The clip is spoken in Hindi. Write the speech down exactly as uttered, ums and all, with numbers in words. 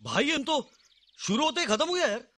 भाई हम तो शुरू होते ही खत्म हो गया यार।